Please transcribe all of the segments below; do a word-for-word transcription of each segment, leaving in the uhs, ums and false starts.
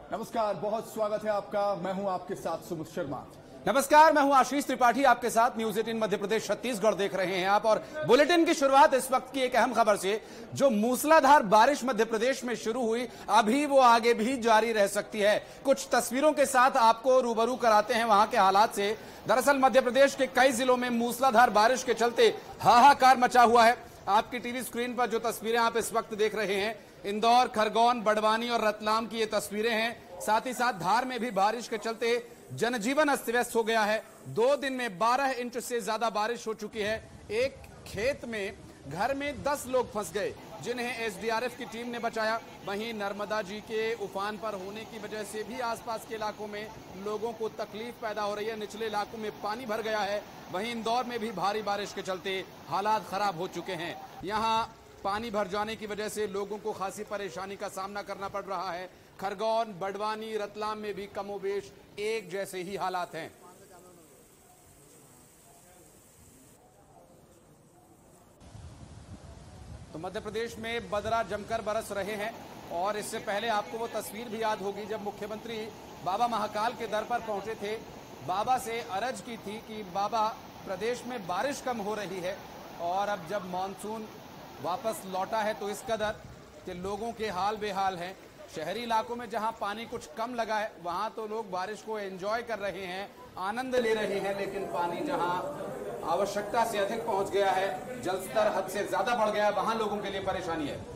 नमस्कार, बहुत स्वागत है आपका। मैं हूं आपके साथ सुमित शर्मा। नमस्कार, मैं हूं आशीष त्रिपाठी आपके साथ। न्यूज अठारह मध्य प्रदेश छत्तीसगढ़ देख रहे हैं आप और बुलेटिन की शुरुआत इस वक्त की एक अहम खबर से। जो मूसलाधार बारिश मध्य प्रदेश में शुरू हुई, अभी वो आगे भी जारी रह सकती है। कुछ तस्वीरों के साथ आपको रूबरू कराते हैं वहां के हालात से। दरअसल मध्य प्रदेश के कई जिलों में मूसलाधार बारिश के चलते हाहाकार मचा हुआ है। आपकी टीवी स्क्रीन पर जो तस्वीरें आप इस वक्त देख रहे हैं, इंदौर, खरगोन, बड़वानी और रतलाम की ये तस्वीरें हैं। साथ ही साथ धार में भी बारिश के चलते जनजीवन अस्त व्यस्त हो गया है। दो दिन में बारह इंच से ज्यादा बारिश हो चुकी है। एक खेत में घर में दस लोग फंस गए, जिन्हें एसडीआरएफ की टीम ने बचाया। वहीं नर्मदा जी के उफान पर होने की वजह से भी आसपास के इलाकों में लोगों को तकलीफ पैदा हो रही है। निचले इलाकों में पानी भर गया है। वहीं इंदौर में भी भारी बारिश के चलते हालात खराब हो चुके हैं। यहाँ पानी भर जाने की वजह से लोगों को खासी परेशानी का सामना करना पड़ रहा है। खरगोन, बड़वानी, रतलाम में भी कमोबेश एक जैसे ही हालात हैं। तो मध्य प्रदेश में बदरा जमकर बरस रहे हैं और इससे पहले आपको वो तस्वीर भी याद होगी जब मुख्यमंत्री बाबा महाकाल के दर पर पहुंचे थे। बाबा से अर्ज की थी कि बाबा, प्रदेश में बारिश कम हो रही है और अब जब मानसून वापस लौटा है तो इस कदर कि लोगों के हाल बेहाल हैं। शहरी इलाकों में जहां पानी कुछ कम लगा है वहां तो लोग बारिश को एंजॉय कर रहे हैं, आनंद ले रहे हैं। लेकिन पानी जहां आवश्यकता से अधिक पहुंच गया है, जलस्तर हद से ज्यादा बढ़ गया है, वहां लोगों के लिए परेशानी है।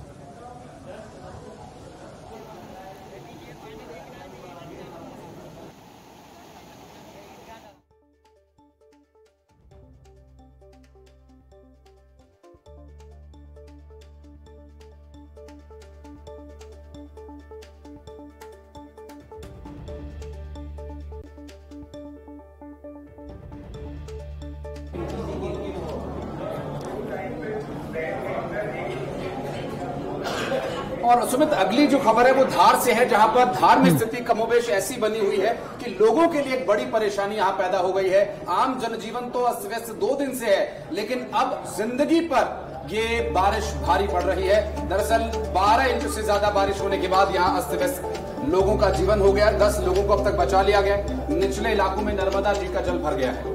और सुमित, अगली जो खबर है वो धार से है, जहां पर धार में स्थिति कमोबेश ऐसी बनी हुई है कि लोगों के लिए एक बड़ी परेशानी यहां पैदा हो गई है। आम जनजीवन तो अस्त व्यस्त दो दिन से है, लेकिन अब जिंदगी पर ये बारिश भारी पड़ रही है। दरअसल बारह इंच से ज्यादा बारिश होने के बाद यहां अस्त व्यस्त लोगों का जीवन हो गया। दस लोगों को अब तक बचा लिया गया। निचले इलाकों में नर्मदा जी का जल भर गया है।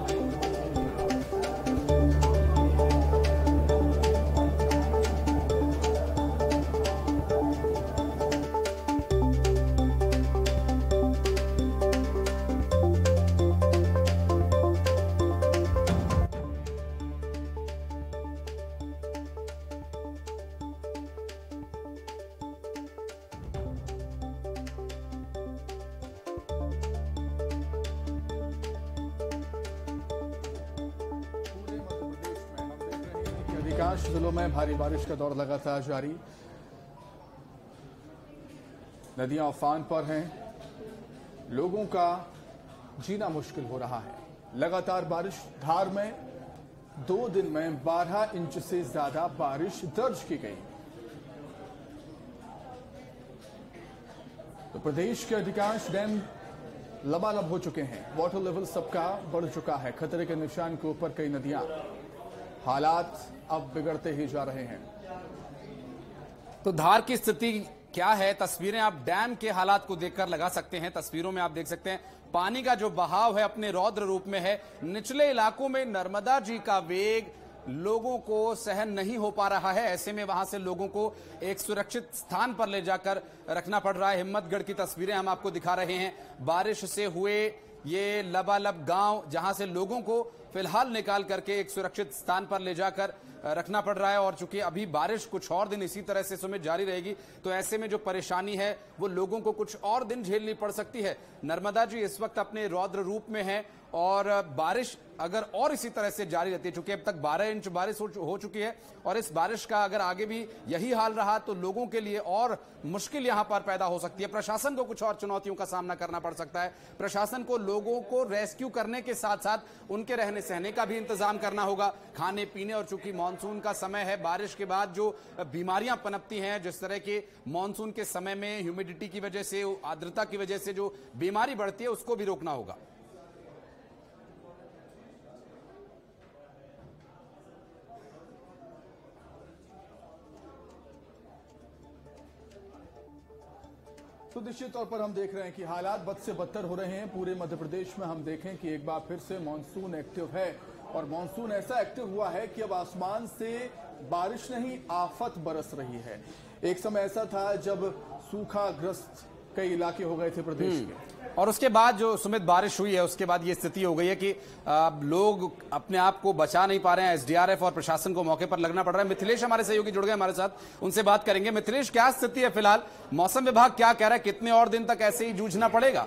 अधिकांश जिलों में भारी बारिश का दौर लगातार जारी। नदियां उफान पर हैं, लोगों का जीना मुश्किल हो रहा है। लगातार बारिश। धार में दो दिन में बारह इंच से ज्यादा बारिश दर्ज की गई। तो प्रदेश के अधिकांश डैम लबालब हो चुके हैं। वाटर लेवल सबका बढ़ चुका है। खतरे के निशान के ऊपर कई नदियां। हालात अब बिगड़ते ही जा रहे हैं। तो धार की स्थिति क्या है, तस्वीरें आप डैम के हालात को देखकर लगा सकते हैं। तस्वीरों में आप देख सकते हैं पानी का जो बहाव है अपने रौद्र रूप में है। निचले इलाकों में नर्मदा जी का वेग लोगों को सहन नहीं हो पा रहा है। ऐसे में वहां से लोगों को एक सुरक्षित स्थान पर ले जाकर रखना पड़ रहा है। हिम्मतगढ़ की तस्वीरें हम आपको दिखा रहे हैं। बारिश से हुए ये लबालब गांव, जहां से लोगों को फिलहाल निकाल करके एक सुरक्षित स्थान पर ले जाकर रखना पड़ रहा है। और चूंकि अभी बारिश कुछ और दिन इसी तरह से सुमित जारी रहेगी, तो ऐसे में जो परेशानी है वो लोगों को कुछ और दिन झेलनी पड़ सकती है। नर्मदा जी इस वक्त अपने रौद्र रूप में है और बारिश अगर और इसी तरह से जारी रहती है, चूंकि अब तक बारह इंच बारिश हो चुकी है और इस बारिश का अगर आगे भी यही हाल रहा तो लोगों के लिए और मुश्किल यहां पर पैदा हो सकती है। प्रशासन को कुछ और चुनौतियों का सामना करना पड़ सकता है। प्रशासन को लोगों को रेस्क्यू करने के साथ साथ उनके रहने सहने का भी इंतजाम करना होगा, खाने पीने। और चूंकि मानसून का समय है, बारिश के बाद जो बीमारियां पनपती हैं, जिस तरह के मानसून के समय में ह्यूमिडिटी की वजह से, आर्द्रता की वजह से जो बीमारी बढ़ती है, उसको भी रोकना होगा। तो निश्चित तौर पर हम देख रहे हैं कि हालात बद से बदतर हो रहे हैं पूरे मध्य प्रदेश में। हम देखें कि एक बार फिर से मानसून एक्टिव है और मानसून ऐसा एक्टिव हुआ है कि अब आसमान से बारिश नहीं आफत बरस रही है। एक समय ऐसा था जब सूखाग्रस्त कई इलाके हो गए थे प्रदेश के, और उसके बाद जो सुमित बारिश हुई है उसके बाद ये स्थिति हो गई है कि आ, लोग अपने आप को बचा नहीं पा रहे हैं। एसडीआरएफ और प्रशासन को मौके पर लगना पड़ रहा है। मिथिलेश हमारे सहयोगी जुड़ गए हमारे साथ, उनसे बात करेंगे। मिथिलेश, क्या स्थिति है फिलहाल? मौसम विभाग क्या कह रहा है, कितने और दिन तक ऐसे ही जूझना पड़ेगा?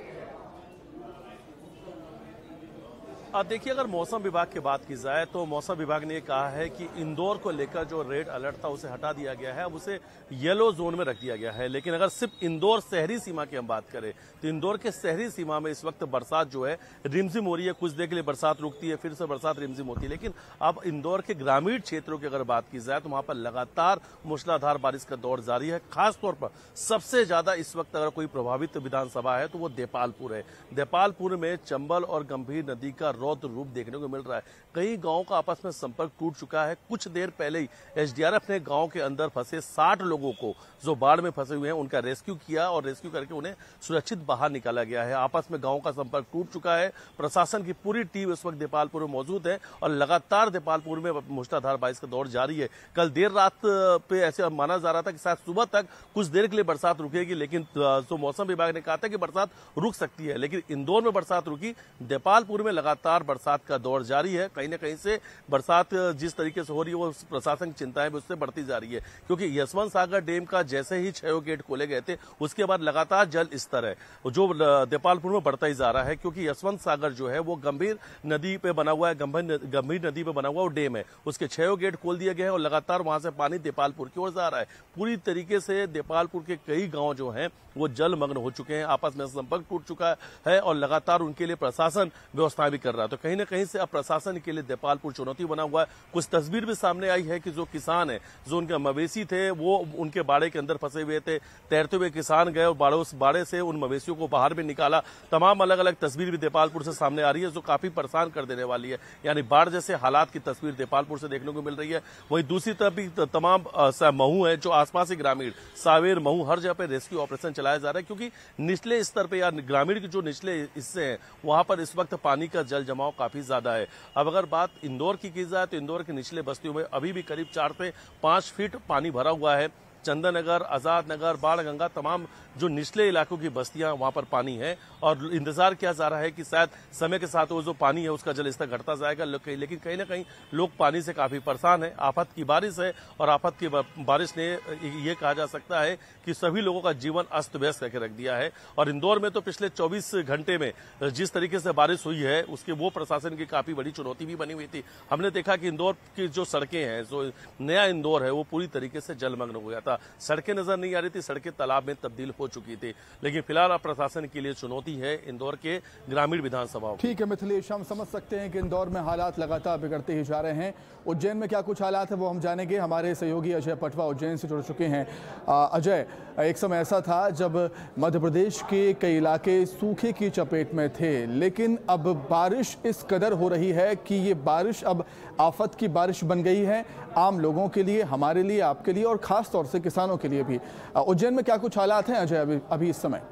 अब देखिए, अगर मौसम विभाग की बात की जाए तो मौसम विभाग ने कहा है कि इंदौर को लेकर जो रेड अलर्ट था उसे हटा दिया गया है, अब उसे येलो जोन में रख दिया गया है। लेकिन अगर सिर्फ इंदौर शहरी सीमा की हम बात करें तो इंदौर के शहरी सीमा में इस वक्त बरसात जो है रिमझिम हो रही है। कुछ देर के लिए बरसात रुकती है, फिर से बरसात रिमझिम होती है। लेकिन अब इंदौर के ग्रामीण क्षेत्रों की अगर बात की जाए तो वहां पर लगातार मूसलाधार बारिश का दौर जारी है। खासतौर पर सबसे ज्यादा इस वक्त अगर कोई प्रभावित विधानसभा है तो वो देपालपुर है। देपालपुर में चंबल और गंभीर नदी का रौद्र रूप देखने को मिल रहा है। कई गांवों का आपस में संपर्क टूट चुका है। कुछ देर पहले ही एसडीआरएफ ने गांव के अंदर फंसे साठ लोगों को जो बाढ़ में फंसे हुए हैं उनका रेस्क्यू किया और रेस्क्यू करके उन्हें सुरक्षित बाहर निकाला गया है। आपस में गांवों का संपर्क टूट चुका है। प्रशासन की पूरी टीम इस वक्त देपालपुर में मौजूद है और लगातार देपालपुर में मूसलाधार बारिश का दौर जारी है। कल देर रात पे ऐसे माना जा रहा था कि शायद सुबह तक कुछ देर के लिए बरसात रुकेगी, लेकिन जो मौसम विभाग ने कहा था कि बरसात रुक सकती है, लेकिन इंदौर में बरसात रुकी। देपालपुर में लगातार बरसात का दौर जारी है। कहीं ना कहीं से बरसात जिस तरीके से हो रही है वो प्रशासन की चिंताएं भी उससे बढ़ती जा रही है, क्योंकि यशवंत सागर डैम का जैसे ही छह गेट खोले गए थे उसके बाद लगातार जल स्तर है जो देपालपुर में बढ़ता ही जा रहा है, क्योंकि यशवंत सागर जो है वो गंभीर नदी पे बना हुआ है, गंभीर नदी पे बना हुआ वो डैम है। उसके छह गेट खोल दिए गए हैं और लगातार वहां से पानी देपालपुर की ओर जा रहा है। पूरी तरीके से देपालपुर के कई गांव जो हैं वो जलमग्न हो चुके हैं, आपस में संपर्क टूट चुका है और लगातार उनके लिए प्रशासन व्यवस्था भी कर रहा है। तो कहीं ना कहीं से अब प्रशासन के लिए देपालपुर चुनौती बना हुआ है। कुछ तस्वीर भी सामने आई है कि जो किसान है, जो उनके मवेशी थे वो उनके बाड़े के अंदर फंसे हुए थे। तैरते हुए किसान गए और बाड़ों बाड़े से उन मवेशियों को बाहर भी निकाला। तमाम अलग अलग तस्वीर भी देपालपुर से सामने आ रही है जो काफी परेशान कर देने वाली है। यानी बाढ़ जैसे हालात की तस्वीर देपालपुर से देखने को मिल रही है। वहीं दूसरी तरफ भी तमाम महू है जो आसपास के ग्रामीण सावेर महू हर जगह पे रेस्क्यू ऑपरेशन चलाया जा रहा है, क्योंकि निचले स्तर पे या ग्रामीण के जो निचले हिस्से हैं वहां पर इस वक्त पानी का जल जमाव काफी ज्यादा है। अब अगर बात इंदौर की की जाए तो इंदौर के निचले बस्तियों में अभी भी करीब चार से पांच फीट पानी भरा हुआ है। चंदन नगर, आजाद नगर, बाण गंगा, तमाम जो निचले इलाकों की बस्तियां वहां पर पानी है और इंतजार किया जा रहा है कि शायद समय के साथ वो जो पानी है उसका जल स्तर घटता जाएगा। लेकिन कहीं ना कहीं लोग पानी से काफी परेशान है। आफत की बारिश है और आफत की बारिश ने ये कहा जा सकता है कि सभी लोगों का जीवन अस्त व्यस्त करके रख दिया है। और इंदौर में तो पिछले चौबीस घंटे में जिस तरीके से बारिश हुई है उसके वो प्रशासन की काफी बड़ी चुनौती भी बनी हुई थी। हमने देखा कि इंदौर की जो सड़कें हैं, जो नया इंदौर है वो पूरी तरीके से जलमग्न हो गया था। सड़कें नजर नहीं आ रही थी, सड़कें तालाब में तब्दील हो चुकी थी। लेकिन फिलहाल अब प्रशासन के लिए चुनौती है इंदौर के ग्रामीण विधानसभाओं। ठीक है मिथिलेश, हम समझ सकते हैं कि इंदौर में हालात लगातार बिगड़ते ही जा रहे हैं। उज्जैन में क्या कुछ हालात है वो हम जानेंगे। हमारे सहयोगी अजय पटवा उज्जैन से जुड़ चुके हैं। अजय, एक समय ऐसा था जब मध्य प्रदेश के कई इलाके सूखे की चपेट में थे, लेकिन अब बारिश इस कदर हो रही है कि ये बारिश अब आफत की बारिश बन गई है आम लोगों के लिए, हमारे लिए, आपके लिए और खास तौर से किसानों के लिए भी। उज्जैन में क्या कुछ हालात हैं अजय अभी अभी इस समय?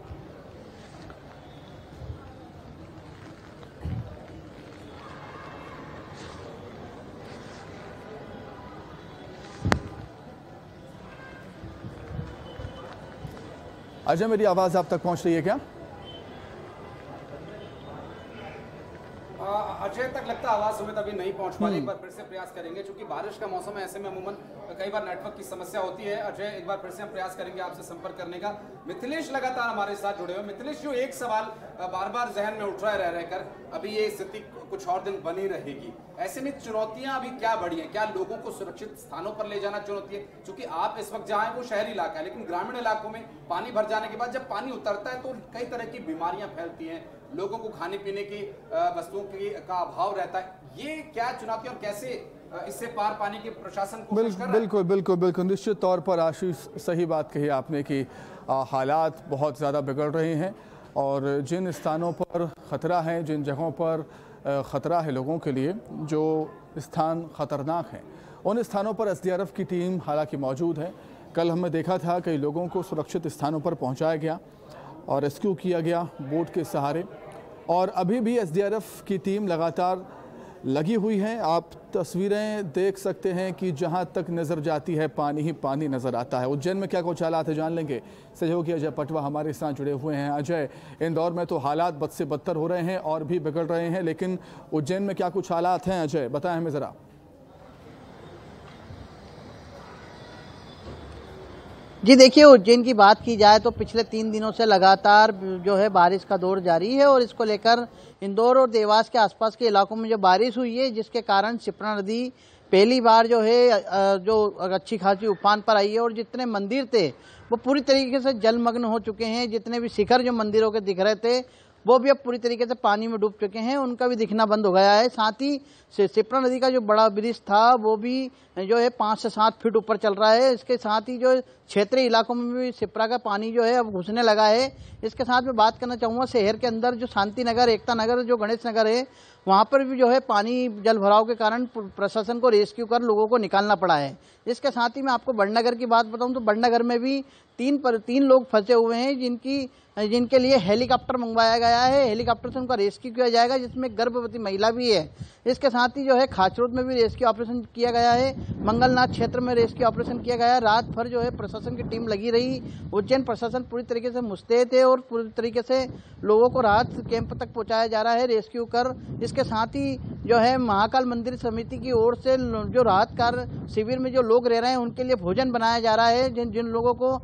अजय, मेरी आवाज आप तक पहुंच रही है क्या? अजय तक लगता है आवाज सुमित अभी नहीं पहुंच पा रही, एक बार फिर से प्रयास करेंगे क्योंकि बारिश का मौसम है, ऐसे में अमूमन कई बार नेटवर्क की समस्या होती है। अजय, एक बार फिर से हम प्रयास करेंगे आपसे संपर्क करने का। मिथिलेश लगातार हमारे साथ जुड़े हुए। मिथिलेश, जो एक सवाल बार बार जहन में उठ रहा है रह रहकर, अभी ये स्थिति कुछ और दिन बनी रहेगी, ऐसे में चुनौतियां अभी क्या बढ़ी हैं? क्या लोगों को सुरक्षित स्थानों पर ले जाना चुनौती है? क्योंकि आप इस वक्त जहां हैं वो शहरी इलाका है, लेकिन ग्रामीण इलाकों में पानी भर जाने के बाद जब पानी उतरता है तो कई तरह की बीमारियां फैलती हैं, लोगों को खाने पीने की वस्तुओं की का अभाव रहता है। ये क्या चुनौती और कैसे इससे पार पाने की प्रशासन को बिल, बिल्कुल बिल्कुल बिल्कुल निश्चित तौर पर आशीष, सही बात कही आपने कि आ, हालात बहुत ज़्यादा बिगड़ रहे हैं और जिन स्थानों पर ख़तरा है, जिन जगहों पर ख़तरा है लोगों के लिए, जो स्थान ख़तरनाक हैं, उन स्थानों पर एसडीआरएफ की टीम हालांकि मौजूद है, कल हमने देखा था कई लोगों को सुरक्षित स्थानों पर पहुंचाया गया और रेस्क्यू किया गया बोट के सहारे, और अभी भी एसडीआरएफ की टीम लगातार लगी हुई है। आप तस्वीरें देख सकते हैं कि जहां तक नज़र जाती है पानी ही पानी नज़र आता है। उज्जैन में क्या कुछ हालात है जान लेंगे। सहयोगी अजय पटवा हमारे साथ जुड़े हुए हैं। अजय, इंदौर में तो हालात बद से बदतर हो रहे हैं और भी बिगड़ रहे हैं, लेकिन उज्जैन में क्या कुछ हालात हैं? अजय, बताएं हमें ज़रा। जी देखिए, उज्जैन की बात की जाए तो पिछले तीन दिनों से लगातार जो है बारिश का दौर जारी है और इसको लेकर इंदौर और देवास के आसपास के इलाकों में जो बारिश हुई है, जिसके कारण शिप्रा नदी पहली बार जो है जो अच्छी खासी उफान पर आई है और जितने मंदिर थे वो पूरी तरीके से जलमग्न हो चुके हैं। जितने भी शिखर जो मंदिरों के दिख रहे थे वो भी अब पूरी तरीके से पानी में डूब चुके हैं, उनका भी दिखना बंद हो गया है। साथ ही शिप्रा नदी का जो बड़ा ब्रिज था वो भी जो है पाँच से सात फीट ऊपर चल रहा है। इसके साथ ही जो क्षेत्रीय इलाकों में भी शिप्रा का पानी जो है अब घुसने लगा है। इसके साथ मैं बात करना चाहूँगा शहर के अंदर जो शांति नगर, एकता नगर, जो गणेश नगर है, वहाँ पर भी जो है पानी जल भराव के कारण प्रशासन को रेस्क्यू कर लोगों को निकालना पड़ा है। इसके साथ ही मैं आपको बड़नगर की बात बताऊं तो बड़नगर में भी तीन पर तीन लोग फंसे हुए हैं जिनकी जिनके लिए हेलीकॉप्टर मंगवाया गया है। हेलीकॉप्टर से उनका रेस्क्यू किया जाएगा, जिसमें गर्भवती महिला भी है। इसके साथ ही जो है खाचरोद में भी रेस्क्यू ऑपरेशन किया गया है। मंगलनाथ क्षेत्र में रेस्क्यू ऑपरेशन किया गया है। रात भर जो है प्रशासन की टीम लगी रही। उज्जैन प्रशासन पूरी तरीके से मुस्तैद है और पूरी तरीके से लोगों को राहत कैंप तक पहुंचाया जा रहा है रेस्क्यू कर। इसके साथ ही जो है महाकाल मंदिर समिति की ओर से जो राहत कार्य शिविर में जो लोग रह रहे हैं उनके लिए भोजन बनाया जा रहा है। जिन जिन लोगों को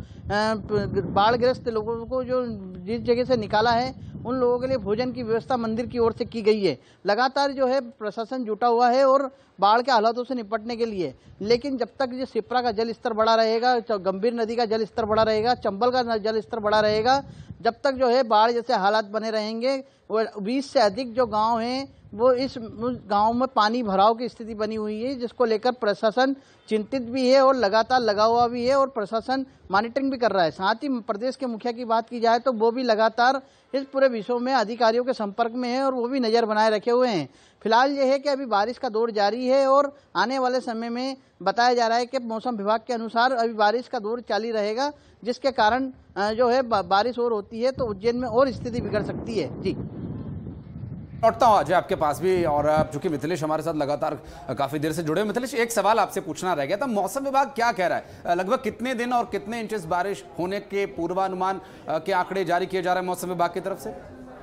बाढ़ग्रस्त लोगों को जो जिस जगह से निकाला है उन लोगों के लिए भोजन की व्यवस्था मंदिर की ओर से की गई है। लगातार जो है प्रशासन जुटा हुआ है और बाढ़ के हालातों से निपटने के लिए। लेकिन जब तक जो शिप्रा का जल स्तर बढ़ा रहेगा, गंभीर नदी का जल स्तर बढ़ा रहेगा, चंबल का जल स्तर बढ़ा रहेगा, जब तक जो है बाढ़ जैसे हालात बने रहेंगे, वो बीस से अधिक जो गांव हैं वो इस गांव में पानी भराव की स्थिति बनी हुई है, जिसको लेकर प्रशासन चिंतित भी है और लगातार लगा हुआ भी है और प्रशासन मॉनिटरिंग भी कर रहा है। साथ ही प्रदेश के मुखिया की बात की जाए तो वो भी लगातार इस पूरे विषय में अधिकारियों के संपर्क में है और वो भी नजर बनाए रखे हुए हैं। फिलहाल ये है कि अभी बारिश का दौर जारी है और आने वाले समय में बताया जा रहा है कि मौसम विभाग के अनुसार अभी बारिश का दौर जारी रहेगा, जिसके कारण जो है बारिश और होती है तो उज्जैन में और स्थिति बिगड़ सकती है। जी लौटता हूं अजय आपके पास भी, और चूंकि मिथिलेश हमारे साथ लगातार काफी देर से जुड़े हुए। मिथिलेश, एक सवाल आपसे पूछना रह गया था, मौसम विभाग क्या कह रहा है? लगभग कितने दिन और कितने इंचेस बारिश होने के पूर्वानुमान के आंकड़े जारी किए जा रहे हैं मौसम विभाग की तरफ से?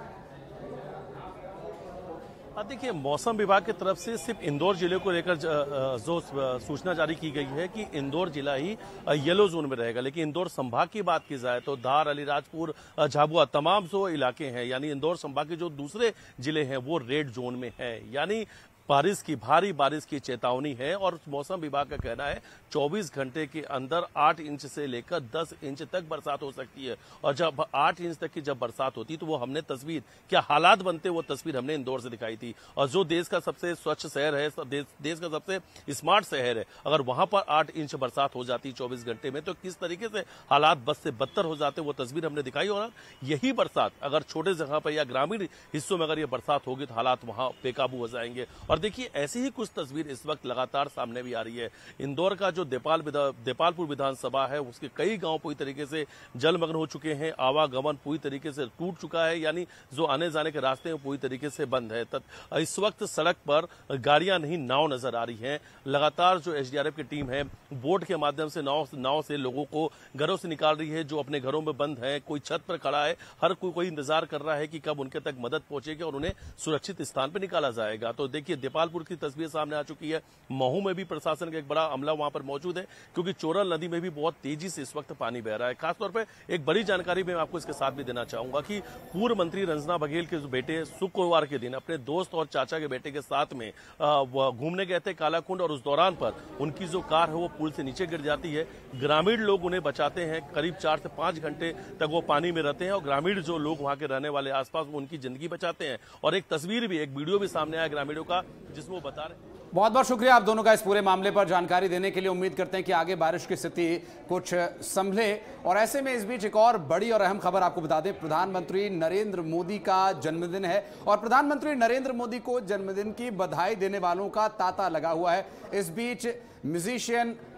देखिए, मौसम विभाग की तरफ से सिर्फ इंदौर जिले को लेकर जो सूचना जारी की गई है कि इंदौर जिला ही येलो जोन में रहेगा। लेकिन इंदौर संभाग की बात की जाए तो धार, अलीराजपुर, झाबुआ तमाम जो इलाके हैं, यानी इंदौर संभाग के जो दूसरे जिले हैं वो रेड जोन में है। यानी बारिश की भारी बारिश की चेतावनी है और मौसम विभाग का कहना है चौबीस घंटे के अंदर आठ इंच से लेकर दस इंच तक बरसात हो सकती है। और जब आठ इंच तक की जब बरसात होती तो वो हमने तस्वीर, क्या हालात बनते, वो तस्वीर हमने इंदौर से दिखाई थी। और जो देश का सबसे स्वच्छ शहर है, देश, देश का सबसे स्मार्ट शहर है, अगर वहां पर आठ इंच बरसात हो जाती चौबीस घंटे में तो किस तरीके से हालात बद से बदतर हो जाते, वो तस्वीर हमने दिखाई। और यही बरसात अगर छोटे जगह पर या ग्रामीण हिस्सों में अगर ये बरसात होगी तो हालात वहां बेकाबू हो जाएंगे। और देखिए, ऐसी ही कुछ तस्वीर इस वक्त लगातार सामने भी आ रही है। इंदौर का जो देपाल देपालपुर विधानसभा है उसके कई गांव पूरी तरीके से जलमग्न हो चुके हैं। आवागमन पूरी तरीके से टूट चुका है, यानी जो आने जाने के रास्ते हैं पूरी तरीके से बंद है। इस वक्त सड़क पर गाड़ियां नहीं, नाव नजर आ रही हैं। लगातार जो एसडीआरएफ की टीम है बोट के माध्यम से नाव नाव से लोगों को घरों से निकाल रही है, जो अपने घरों में बंद है। कोई छत पर खड़ा है, हर कोई कोई इंतजार कर रहा है कि कब उनके तक मदद पहुंचेगी और उन्हें सुरक्षित स्थान पर निकाला जाएगा। तो देखिए, देपालपुर की तस्वीर सामने आ चुकी है। महू में भी प्रशासन का एक बड़ा अमला वहां पर मौजूद है, क्योंकि चोरल नदी में भी बहुत तेजी से इस वक्त पानी बह रहा है। खासतौर पर एक बड़ी जानकारी मैं आपको इसके साथ भी देना चाहूंगा कि पूर्व मंत्री रंजना बघेल के बेटे शुक्रवार के दिन अपने दोस्त और चाचा के बेटे के साथ में घूमने गए थे कालाकुंड, और उस दौरान पर उनकी जो कार है वो पुल से नीचे गिर जाती है। ग्रामीण लोग उन्हें बचाते हैं, करीब चार से पांच घंटे तक वो पानी में रहते हैं और ग्रामीण जो लोग वहां के रहने वाले आसपास उनकी जिंदगी बचाते हैं। और एक तस्वीर भी, एक वीडियो भी सामने आया ग्रामीणों का, जिसमें वो बता रहे। बहुत बहुत शुक्रिया आप दोनों का इस पूरे मामले पर जानकारी देने के लिए। उम्मीद करते हैं कि आगे बारिश की स्थिति कुछ संभले। और ऐसे में इस बीच एक और बड़ी और अहम खबर आपको बता दें, प्रधानमंत्री नरेंद्र मोदी का जन्मदिन है और प्रधानमंत्री नरेंद्र मोदी को जन्मदिन की बधाई देने वालों का तांता लगा हुआ है। इस बीच musician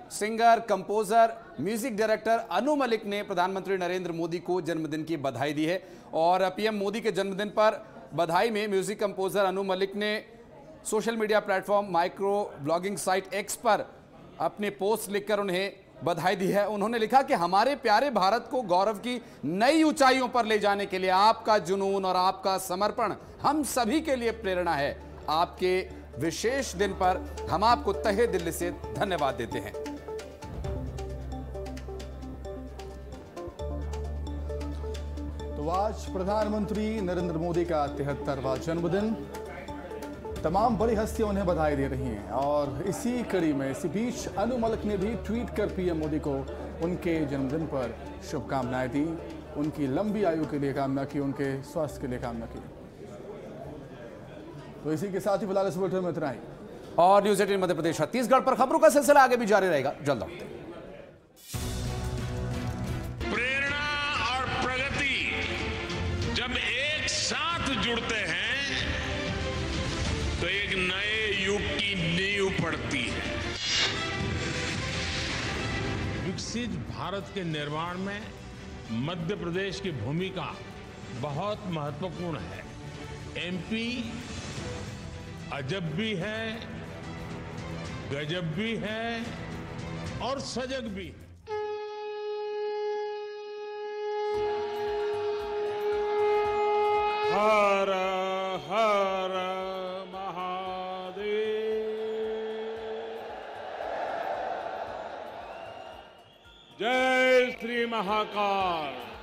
singer, composer, music director Anu Malik ने प्रधानमंत्री नरेंद्र मोदी को जन्मदिन की बधाई दी है। और पीएम मोदी के जन्मदिन पर बधाई में म्यूजिक कंपोजर अनु मलिक ने social media platform micro blogging site X पर अपने पोस्ट लिखकर उन्हें बधाई दी है। उन्होंने लिखा कि हमारे प्यारे भारत को गौरव की नई ऊंचाइयों पर ले जाने के लिए आपका जुनून और आपका समर्पण हम सभी के लिए प्रेरणा है। आपके विशेष दिन पर हम आपको तहे दिल से धन्यवाद देते हैं। तो आज प्रधानमंत्री नरेंद्र मोदी का तिहत्तरवां जन्मदिन, तमाम बड़ी हस्तियां उन्हें बधाई दे रही हैं। और इसी कड़ी में इसी बीच अनु मलिक ने भी ट्वीट कर पीएम मोदी को उनके जन्मदिन पर शुभकामनाएं दी, उनकी लंबी आयु के लिए कामना की, उनके स्वास्थ्य के लिए कामना की। तो इसी के साथ ही फिलहाल इस बुलेटिन में इतना ही। और न्यूज़ एटीन मध्य प्रदेश छत्तीसगढ़ पर खबरों का सिलसिला आगे भी जारी रहेगा। जल्द लौटते हैं। प्रेरणा और प्रगति जब एक साथ जुड़ते हैं तो एक नए युग की नींव पड़ती है। विकसित भारत के निर्माण में मध्य प्रदेश की भूमिका बहुत महत्वपूर्ण है। एमपी अजब भी है, गजब भी है और सजग भी है। हर हर महादेव। जय श्री महाकाल।